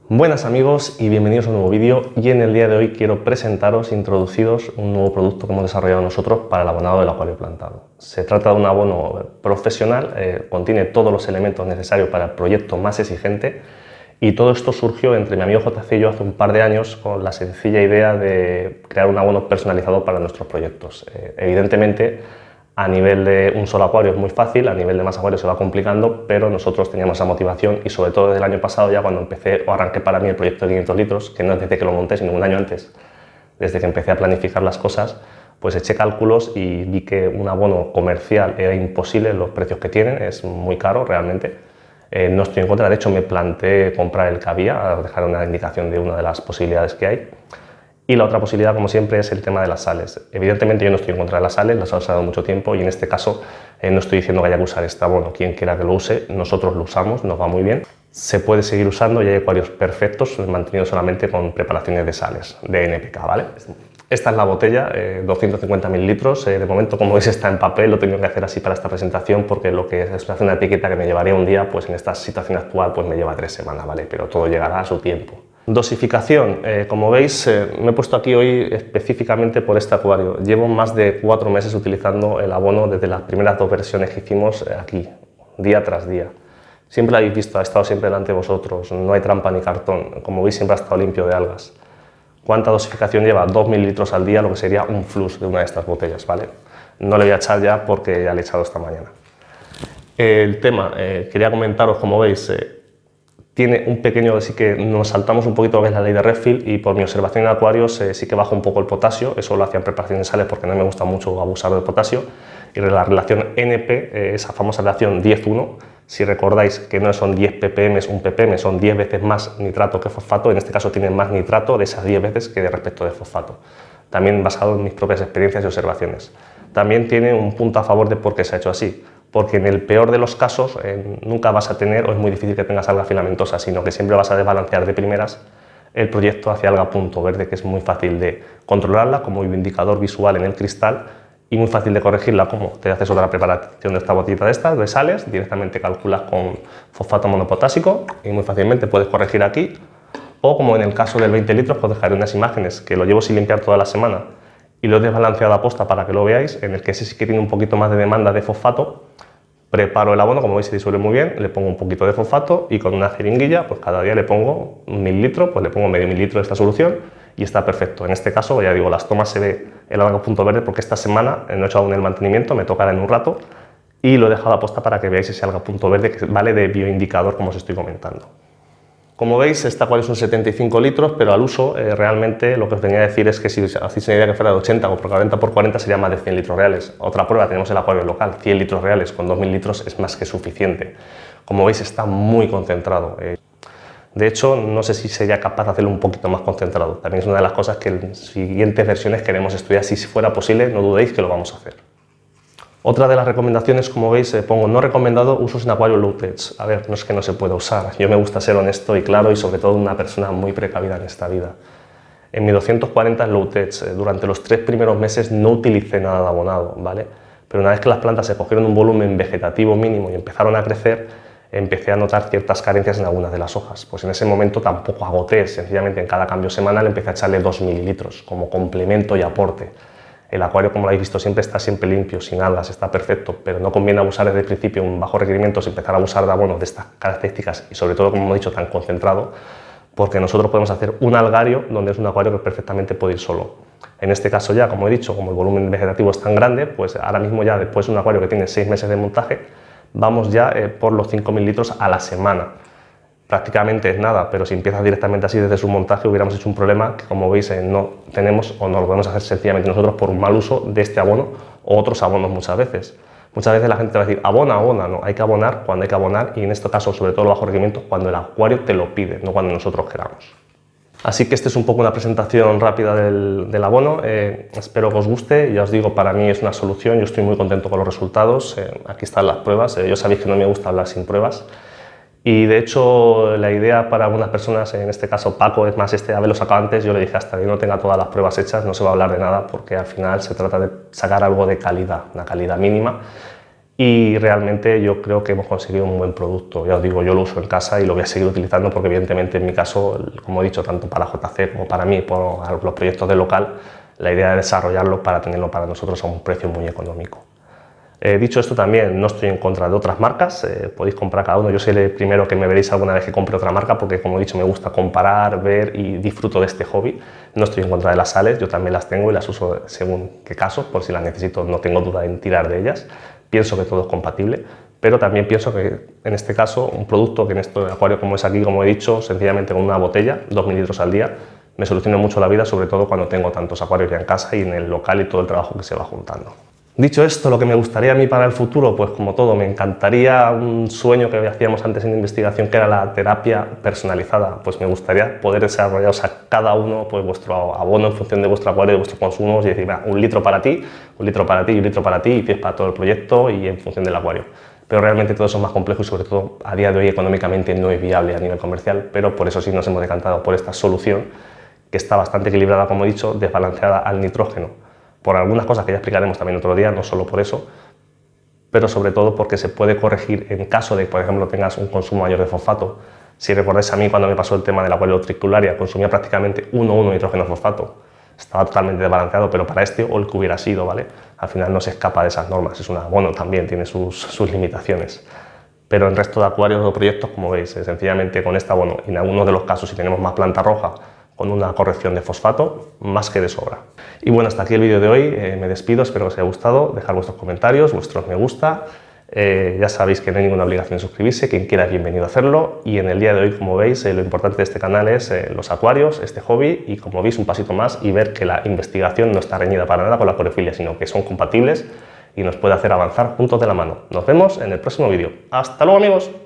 Buenas amigos y bienvenidos a un nuevo vídeo, y en el día de hoy quiero presentaros, introduciros un nuevo producto que hemos desarrollado nosotros para el abonado del acuario plantado. Se trata de un abono profesional, contiene todos los elementos necesarios para el proyecto más exigente, y todo esto surgió entre mi amigo JC y yo hace un par de años con la sencilla idea de crear un abono personalizado para nuestros proyectos. Evidentemente, a nivel de un solo acuario es muy fácil, a nivel de más acuarios se va complicando, pero nosotros teníamos esa motivación y sobre todo desde el año pasado, ya cuando empecé o arranqué para mí el proyecto de 500 litros, que no es desde que lo monté, sino un año antes, desde que empecé a planificar las cosas, pues eché cálculos y vi que un abono comercial era imposible, los precios que tienen, es muy caro realmente. No estoy en contra, de hecho me planteé comprar el que había, a dejar una indicación de una de las posibilidades que hay. Y la otra posibilidad, como siempre, es el tema de las sales. Evidentemente yo no estoy en contra de las sales, las he usado mucho tiempo y en este caso no estoy diciendo que haya que usar este abono. Quien quiera que lo use, nosotros lo usamos, nos va muy bien. Se puede seguir usando y hay acuarios perfectos, mantenidos solamente con preparaciones de sales, de NPK, ¿vale? Esta es la botella, 250 mililitros. De momento, como veis, está en papel, lo tengo que hacer así para esta presentación porque lo que es hacer una etiqueta que me llevaría un día, pues en esta situación actual pues me lleva 3 semanas, ¿vale? Pero todo llegará a su tiempo. Dosificación, como veis, me he puesto aquí hoy específicamente por este acuario. Llevo más de 4 meses utilizando el abono desde las primeras 2 versiones que hicimos aquí, día tras día. Siempre lo habéis visto, ha estado siempre delante de vosotros, no hay trampa ni cartón. Como veis, siempre ha estado limpio de algas. ¿Cuánta dosificación lleva? 2 mililitros al día, lo que sería un flux de una de estas botellas, ¿vale? No le voy a echar ya porque ya le he echado esta mañana. El tema, quería comentaros, como veis, tiene un pequeño, sí que nos saltamos un poquito lo que es la ley de Redfield, y por mi observación en acuarios sí que baja un poco el potasio. Eso lo hacía en preparaciones de sales porque no me gusta mucho abusar del potasio. Y la relación NP, esa famosa relación 10:1, si recordáis que no son 10 ppm, un ppm, son 10 veces más nitrato que fosfato. En este caso tiene más nitrato de esas 10 veces que de respecto de fosfato. También basado en mis propias experiencias y observaciones. También tiene un punto a favor de por qué se ha hecho así. Porque en el peor de los casos nunca vas a tener, o es muy difícil que tengas alga filamentosa, sino que siempre vas a desbalancear de primeras el proyecto hacia alga punto verde, que es muy fácil de controlarla como indicador visual en el cristal y muy fácil de corregirla. Como te haces otra preparación de esta botellita de estas, de sales, directamente calculas con fosfato monopotásico y muy fácilmente puedes corregir aquí, o como en el caso del 20 litros, os dejaré unas imágenes que lo llevo sin limpiar toda la semana y lo he desbalanceado a posta para que lo veáis, en el que ese sí que tiene un poquito más de demanda de fosfato. Preparo el abono, como veis se disuelve muy bien, le pongo un poquito de fosfato y con una jeringuilla, pues cada día le pongo 1 mililitro, pues le pongo medio mililitro de esta solución y está perfecto. En este caso, ya digo, las tomas se ve el alga punto verde porque esta semana no he hecho aún el mantenimiento, me tocará en un rato y lo he dejado a posta para que veáis ese alga punto verde que vale de bioindicador, como os estoy comentando. Como veis, este acuario son 75 litros, pero al uso realmente lo que os venía a decir es que si hacéis una idea que fuera de 80 o por 40 por 40 sería más de 100 litros reales. Otra prueba, tenemos el acuario local, 100 litros reales, con 2000 litros es más que suficiente. Como veis, está muy concentrado. De hecho, no sé si sería capaz de hacerlo un poquito más concentrado. También es una de las cosas que en siguientes versiones queremos estudiar. Si fuera posible, no dudéis que lo vamos a hacer. Otra de las recomendaciones, como veis, pongo no recomendado usos en acuario low tech. A ver, no es que no se pueda usar. Yo me gusta ser honesto y claro y sobre todo una persona muy precavida en esta vida. En mi 240 low tech, durante los 3 primeros meses no utilicé nada de abonado, ¿vale? Pero una vez que las plantas se cogieron un volumen vegetativo mínimo y empezaron a crecer, empecé a notar ciertas carencias en algunas de las hojas. Pues en ese momento tampoco agoté, sencillamente en cada cambio semanal empecé a echarle 2 mililitros como complemento y aporte. El acuario, como lo habéis visto, siempre está limpio, sin algas, está perfecto, pero no conviene abusar desde el principio en bajos requerimientos, empezar a abusar de abonos de estas características y sobre todo, como hemos dicho, tan concentrado, porque nosotros podemos hacer un algario donde es un acuario que perfectamente puede ir solo. En este caso ya, como he dicho, como el volumen vegetativo es tan grande, pues ahora mismo ya después de un acuario que tiene 6 meses de montaje, vamos ya por los 5.000 litros a la semana. Prácticamente es nada, pero si empiezas directamente así desde su montaje hubiéramos hecho un problema que, como veis, no tenemos o no lo podemos hacer sencillamente nosotros por un mal uso de este abono o otros abonos muchas veces. Muchas veces la gente va a decir, abona, no, hay que abonar cuando hay que abonar y en este caso, sobre todo bajo requerimientos, cuando el acuario te lo pide, no cuando nosotros queramos. Así que este es un poco una presentación rápida del abono, espero que os guste. Ya os digo, para mí es una solución, yo estoy muy contento con los resultados, aquí están las pruebas, ya sabéis que no me gusta hablar sin pruebas. Y de hecho la idea para algunas personas, en este caso Paco, es más haberlo sacado antes. Yo le dije hasta que no tenga todas las pruebas hechas no se va a hablar de nada porque al final se trata de sacar algo de calidad, una calidad mínima. y realmente yo creo que hemos conseguido un buen producto. Ya os digo, yo lo uso en casa y lo voy a seguir utilizando porque evidentemente en mi caso, como he dicho, tanto para JC como para mí, por los proyectos del local, la idea es desarrollarlo para tenerlo para nosotros a un precio muy económico. Dicho esto, también no estoy en contra de otras marcas, podéis comprar cada uno. Yo seré el primero que me veréis alguna vez que compre otra marca porque, como he dicho, me gusta comparar, ver y disfruto de este hobby. No estoy en contra de las sales, yo también las tengo y las uso según qué caso, por si las necesito no tengo duda en tirar de ellas. Pienso que todo es compatible, pero también pienso que en este caso un producto que en este acuario como es aquí, como he dicho, sencillamente con una botella, 2.000 litros al día, me soluciona mucho la vida, sobre todo cuando tengo tantos acuarios ya en casa y en el local y todo el trabajo que se va juntando. Dicho esto, lo que me gustaría a mí para el futuro, pues como todo, me encantaría un sueño que hacíamos antes en investigación, que era la terapia personalizada. Pues me gustaría poder desarrollaros a cada uno pues vuestro abono en función de vuestro acuario, de vuestros consumos y decir, mira, 1 litro para ti, 1 litro para ti y 1 litro para ti y 10 para todo el proyecto y en función del acuario. Pero realmente todo eso es más complejo y sobre todo a día de hoy económicamente no es viable a nivel comercial, pero por eso sí nos hemos decantado por esta solución que está bastante equilibrada, como he dicho, desbalanceada al nitrógeno. Por algunas cosas que ya explicaremos también otro día, no solo por eso, pero sobre todo porque se puede corregir en caso de, por ejemplo, tengas un consumo mayor de fosfato. Si recordáis a mí cuando me pasó el tema de la acuario tricularia, consumía prácticamente 1,1 nitrógeno fosfato. Estaba totalmente desbalanceado, pero para este o el que hubiera sido, ¿vale? Al final no se escapa de esas normas, es un abono también, tiene sus limitaciones. Pero en el resto de acuarios o proyectos, como veis, sencillamente con este abono, y en algunos de los casos si tenemos más planta roja, con una corrección de fosfato, más que de sobra. Y bueno, hasta aquí el vídeo de hoy, me despido, espero que os haya gustado, dejad vuestros comentarios, vuestros me gusta, ya sabéis que no hay ninguna obligación en suscribirse, quien quiera bienvenido a hacerlo, y en el día de hoy, como veis, lo importante de este canal es los acuarios, este hobby, y como veis un pasito más y ver que la investigación no está reñida para nada con la acuariofilia, sino que son compatibles y nos puede hacer avanzar juntos de la mano. Nos vemos en el próximo vídeo. ¡Hasta luego, amigos!